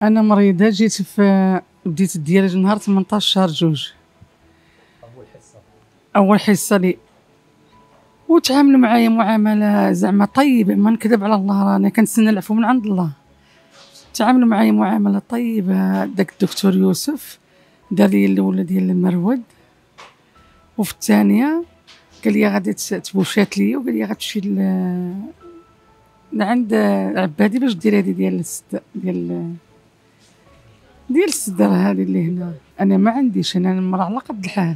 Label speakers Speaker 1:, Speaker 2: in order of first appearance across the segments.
Speaker 1: انا مريضه، جيت في بديت الدياليز نهار 18 شهر جوج. اول حصه لي، وتعاملوا معايا معامله زعما طيبه، ما نكذب على الله، راني كنتسنى العفو من عند الله. تعاملوا معايا معامله طيبه. داك الدكتور يوسف دار لي الاولى ديال المرود، وفي الثانيه قال لي غادي تبوشات لي، وقال لي غتمشي لعند عبادي باش دير هذه ديال الصدر هذه اللي هنا. انا ما عنديش، انا المراه على قد الحال.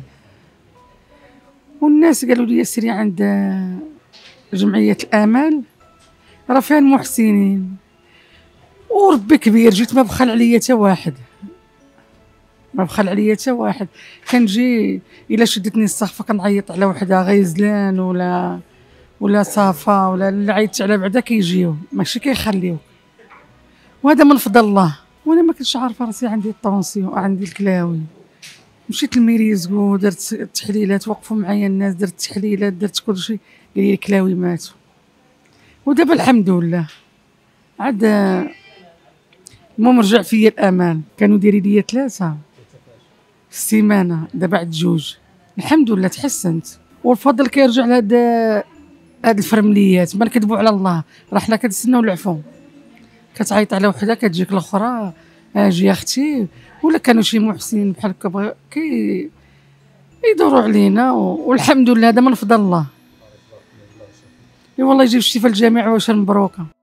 Speaker 1: والناس قالوا لي سيري عند جمعيه الامل راه فيها المحسنين، وربي كبير جيت ما بخل عليا حتى واحد، ما بخل عليا حتى واحد. كنجي الا شدتني الصحفه كنعيط على وحده غيزلان ولا صافا ولا اللي عيطت على بعدا كيجيو، ماشي كيخليو، وهذا من فضل الله. وانا ما كنتش عارفه راسي عندي الطونسيون، عندي الكلاوي. مشيت للميريزكو، درت التحليلات، وقفوا معايا الناس، درت التحليلات، درت كلشي، قال لي الكلاوي ماتوا. ودابا الحمد لله عاد المهم رجع فيا الامان. كانوا دايرين لي 3 في السيمانه، دابا عاد 2. الحمد لله تحسنت، والفضل كيرجع لهاد الفرمليات. ما نكذبوا على الله، راه حنا كنتسناو العفو. كتعيط على وحده كتجيك الاخرى اجي اختي، ولا كانوا شي محسنين بحال هكا يدوروا علينا، والحمد لله هذا من فضل الله. والله يجيب الشفاء للجميع، واش مبروكه.